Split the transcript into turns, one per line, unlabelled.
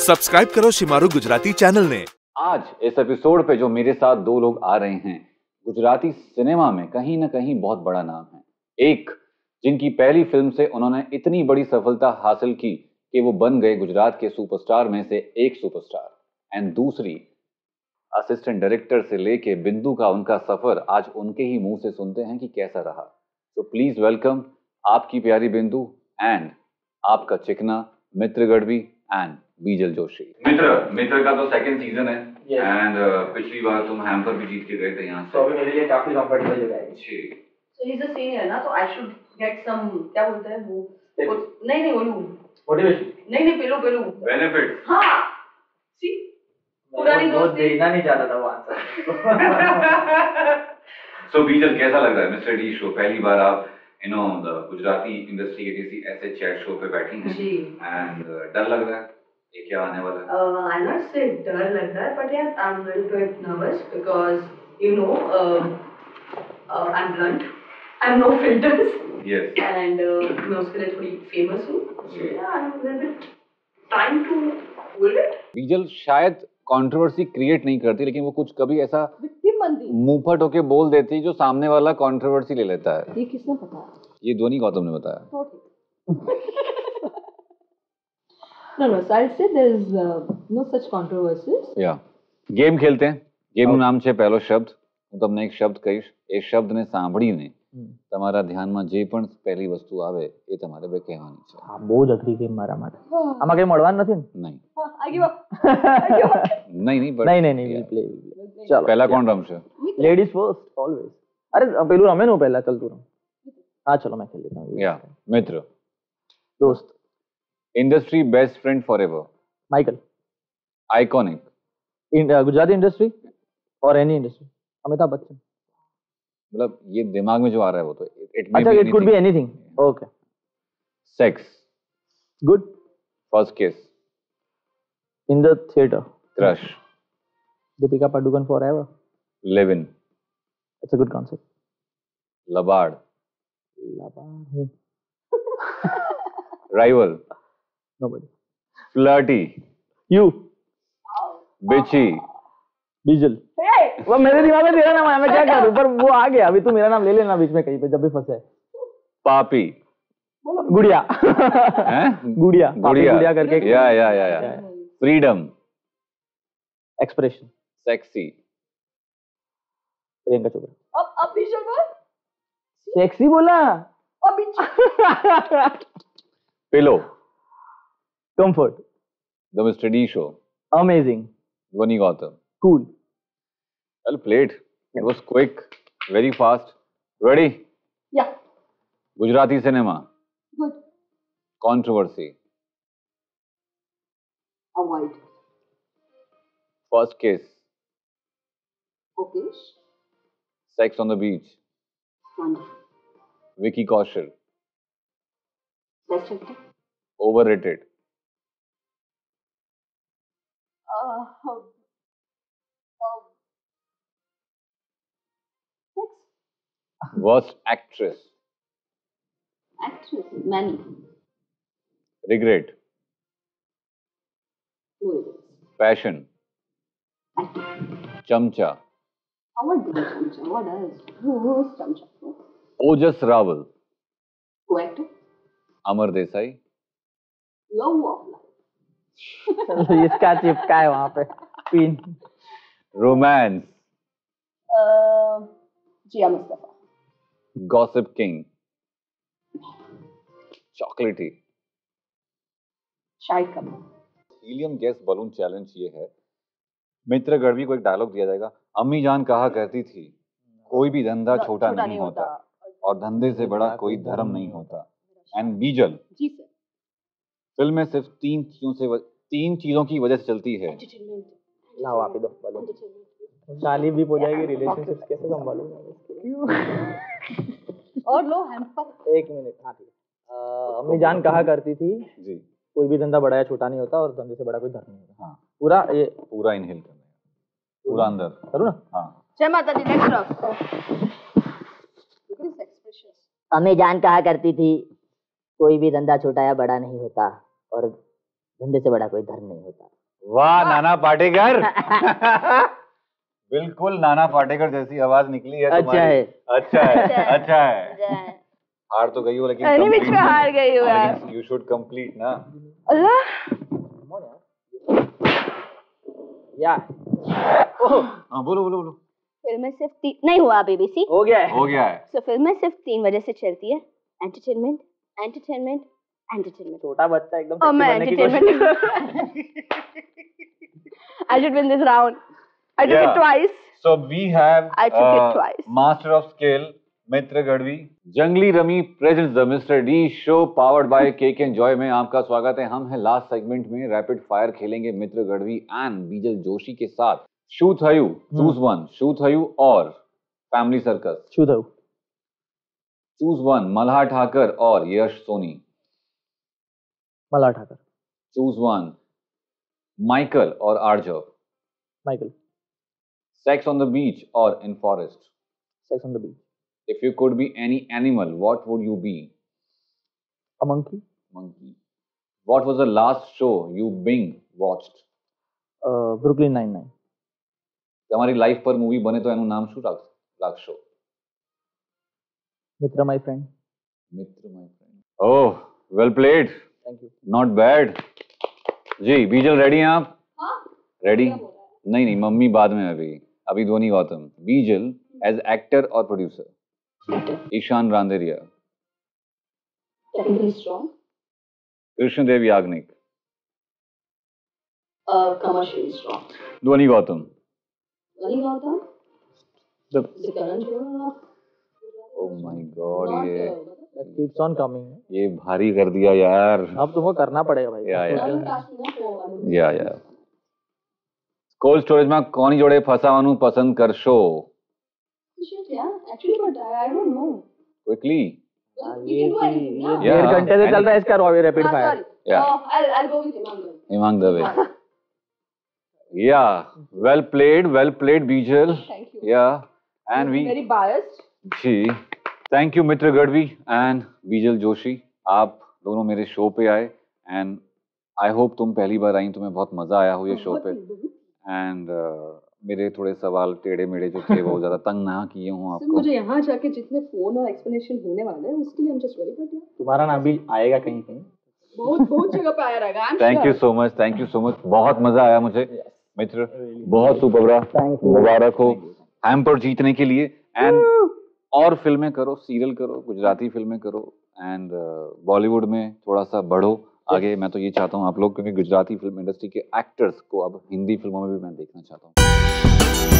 Subscribe करो Shemaroo Gujarati channel ने।
आज इस एपिसोड पे जो मेरे साथ दो लोग आ रहे हैं, गुजराती सिनेमा में कहीं ना कहीं बहुत बड़ा नाम है। एक जिनकी पहली फिल्म से उन्होंने इतनी बड़ी सफलता हासिल की कि वो बन गए गुजरात के सुपरस्टार में से एक सुपरस्टार, एंड दूसरी असिस्टेंट डायरेक्टर से लेके बिंदु का उनका सफर आज उनके ही मुंह से सुनते हैं कि कैसा रहा। तो प्लीज वेलकम आपकी प्यारी बिंदु एंड आपका चिकना मित्र गढ़वी एंड बीजल जोशी। मित्र का तो सेकंड सीजन है एंड पिछली बार तुम हैम्पर भी जीत के गए थे यहाँ से,
तो अभी मेरे लिए काफी कंफर्टेबल जगह है।
जी,
So he's a senior ना, तो I should get some क्या बोलते हैं वो नहीं बोलूँ
मोटिवेशन
नहीं पेलो
बेनिफिट।
हाँ सी पुरानी दोस्ती
देना नहीं चाहता था वो आंसर।
सो बीजल कैसा लग रहा है मिस्टर डी शो? पहली बार आप गुजराती इंडस्ट्री के किसी ऐसे चैट शो पे बैठी हैं
जी
एंड डर लग रहा है ये क्या आने वाला है?
I'll not say डर लग रहा है, but yeah, I'm a little bit nervous because you know I'm blunt, I'm no filters.
Yes.
And मैं उसके लिए थोड़ी famous हूँ, so yeah, I'm a little bit trying to hold it.
बीजल शायद कंट्रोवर्सी क्रिएट नहीं करती, लेकिन वो कुछ कभी ऐसा मुंहफट होके बोल देती जो सामने वाला कंट्रोवर्सी ले लेता है।
ये किसने बताया?
ये ध्वनि गौतम ने बताया।
No, so I'll say there's no such controversies.
या गेम खेलते हैं। गेमનું નામ છે પહેલો શબ્દ। હું તમને એક શબ્દ કહીશ, એ શબ્દને સાંભળીને તમારા ધ્યાનમાં જે પણ પહેલી વસ્તુ આવે એ તમારે બે કહેવાની છે।
હા, બહુ જ અઘરી ગેમ મારા માટે। આમાં કઈ મળવાનું નથી ને?
નહીં
I give up.
નહીં but
નહીં we play ચલો
પહેલા કોણ રમશે?
Ladies first always. અરે પેલું રમે ને પહેલા, ચલ તું રમ। હા ચલો मैं खेल लेता हूँ।
या मित्र
दोस्त
industry best friend forever
Michael
iconic
Gujarati industry और एनी इंडस्ट्री अमिताभ बच्चन।
मतलब ये दिमाग में जो आ रहा है वो तो
अच्छा it could be anything. Okay
sex
good
first kiss
in the theatre
crush
Deepika Padukone forever
live in
it's a good concept
लबाड़ rival
nobody
flirty
you
bitchy
Bijal. वो मेरे दिमाग में तेरा नाम आया, मैं क्या करूं, पर वो आ गया। अभी तू मेरा नाम ले लेना बीच में कहीं पे जब भी फंसे।
पापी
गुड़िया
हैं
गुड़िया करके
या freedom
expression
sexy
Priyanka Chopra.
अब बीजल बोल।
सेक्सी बोला।
अब Bijal.
Pillow
comfort
the mister D show
amazing
Dhvani Gautam
cool.
Well played. It was quick, very fast. Ready?
Yeah.
Gujarati cinema.
Good.
Controversy.
Avoid.
First kiss.
Okay.
Sex on the beach.
Wonderful.
Vicky Kaushal.
Best actor.
Overrated. Worst actress.
Actress. Many.
Regret.
Good.
Passion.
Actor.
Chamcha.
What do Chamcha? What else? Who's Chamcha?
Ojas Rawal.
Co-actor.
Amar Desai.
Love of life.
इसका चिपका है वहां पे पिन।
Romance.
Jia Mustafa.
Gossip King. Chocolatey.
Shahid Kapoor.
Helium gas balloon challenge ये है, मित्र गढ़वी को एक डायलॉग दिया जाएगा। अम्मी जान कहा करती थी कोई भी धंधा छोटा नहीं होता और धंधे से बड़ा कोई धर्म नहीं होता। And Bijal
ji sir.
Film में सिर्फ तीन चीजों की वजह से चलती है।
लाओ आप ही दो बलून। गाली भी हो जाएगी, रिलेशनशिप कैसे संभालूंगा?
और लो हैम्पर।
एक मिनट। हाँ ठीक है। अम्मी जान कहा करती थी
जी
कोई भी धंधा बड़ा या छोटा नहीं होता और धंधे से बड़ा कोई धर्म नहीं होता।
हाँ
पूरा
इनहेल करना है, पूरा अंदर करूँ ना। हाँ
जय माता दी। Next rock.
अम्मी जान कहा करती थी कोई भी धंधा छोटा या बड़ा नहीं होता और
धंधे से बड़ा कोई धर्म नहीं होता।
वाह नाना पाटेकर। बिल्कुल नाना पाटेकर जैसी आवाज निकली है तुम्हारी।
अच्छा है।
अच्छा है, अच्छा है। हार तो गई हो लेकिन
अरे बीच में हार गई हो यार।
यू शुड कंप्लीट ना।
अल्लाह।
या
हाँ बोलो बोलो बोलो।
फिल्में सिर्फ नहीं हुआ BBC।
हो गया है।
हो गया है।
तो फिल्में सिर्फ 3 वजह से चलती है, एंटरटेनमेंट, एंटरटेनमेंट, एंटरटेनमेंट।
छोटा बच्चा एकदम
और मैं
sexy बनने की
entertainment. I should win this round. I took it twice.
So we have
I took it twice.
master of scale Mitra Gadhvi. Junglee rummy presents the mister D show powered by cake and joy में आपका स्वागत है। हम हैं last segment में, rapid fire खेलेंगे Mitra Gadhvi and Bijal Joshi के साथ। शू थयू, चूज वन, शू थयू और family circus.
Shu Thayu.
Choose one, Malhar Thakar और Yash Soni.
Malhar Thakar.
Choose one, Michael और Aarjav.
Michael.
Sex on the beach और in forest.
Sex on the beach.
If you could be any animal, what would you be?
A monkey.
Monkey. What was the last show you watched?
Brooklyn Nine-Nine.
તમારી life પર movie બને તો એનું નામ શું રાખશો?
Mitra my friend.
Mitra my friend. Oh, well played.
Thank you.
Not bad. जी Bijal ready हैं आप?
हाँ?
रेडी? नहीं नहीं मम्मी बाद में अभी ध्वनि गौतम। बीजल एज एक्टर और producer. Ishaan Randeria.
Technically strong.
Krishnadev Yagnik.
Commercially strong.
ध्वनि Gautam.
Dhwani Gautam.
The
Is it Karan Johar?
Oh my God, ये
that keeps on coming.
ये भारी कर दिया यार।
अब तुमको करना पड़ेगा भाई।
या कोल्ड स्टोरेज में कोनी जोड़े फसावानू पसंद करशो?
Shit, yeah. Actually, but I don't know.
Quickly.
ये
Yeah.
1.5 घंटे से चल रहा है इसका rapid fire.
Sorry.
Yeah.
I'll go with Imam.
Imang Dave. Yeah, well played Bijal.
Thank you.
Yeah, and we
Very biased.
जी thank you Mitra Gadhvi and Bijal Joshi, आप दोनों मेरे शो पे आए एंड आई होप तुम पहली बार आई, तुम्हें बहुत मजा आया हो ये शो पे एंड मेरे थोड़े सवाल टेढ़े मेढ़े जो थे वो ज्यादा तंग ना किए हूँ आपको।
मुझे यहाँ जाके जितने फोन और एक्सप्लेनेशन होने वाले हैं उसके लिए हम जस्ट वेरी गुड।
तुम्हारा नाम भी आएगा कहीं कहीं,
बहुत जगह पे आया रहेगा।
थैंक यू सो मच, बहुत मजा आया मुझे मित्र, बहुत सुपर रहा, मुबारक हो हैम्पर जीतने के लिए। एंड और फिल्में करो, सीरियल करो, गुजराती फिल्में करो एंड बॉलीवुड में थोड़ा सा बढ़ो आगे। मैं तो ये चाहता हूँ आप लोग, क्योंकि गुजराती फिल्म इंडस्ट्री के एक्टर्स को अब हिंदी फिल्मों में भी मैं देखना चाहता हूँ।